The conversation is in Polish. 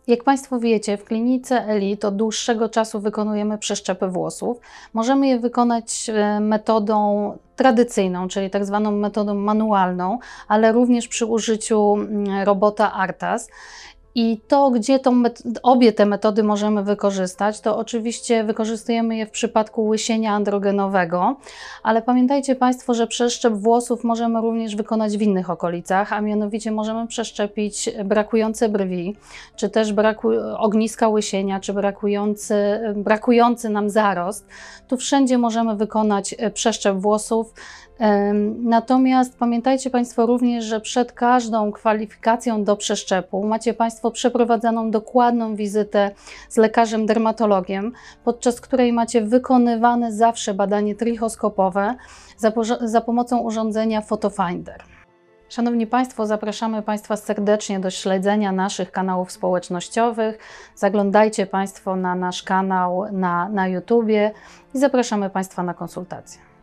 Jak Państwo wiecie, w klinice Elite od dłuższego czasu wykonujemy przeszczepy włosów. Możemy je wykonać metodą tradycyjną, czyli tak zwaną metodą manualną, ale również przy użyciu robota ARTAS. I to, gdzie obie te metody możemy wykorzystać, to oczywiście wykorzystujemy je w przypadku łysienia androgenowego, ale pamiętajcie Państwo, że przeszczep włosów możemy również wykonać w innych okolicach, a mianowicie możemy przeszczepić brakujące brwi, czy też ogniska łysienia, czy brakujący nam zarost. Tu wszędzie możemy wykonać przeszczep włosów. Natomiast pamiętajcie Państwo również, że przed każdą kwalifikacją do przeszczepu macie Państwo przeprowadzaną dokładną wizytę z lekarzem dermatologiem, podczas której macie wykonywane zawsze badanie trichoskopowe za pomocą urządzenia PhotoFinder. Szanowni Państwo, zapraszamy Państwa serdecznie do śledzenia naszych kanałów społecznościowych. Zaglądajcie Państwo na nasz kanał na YouTubie i zapraszamy Państwa na konsultacje.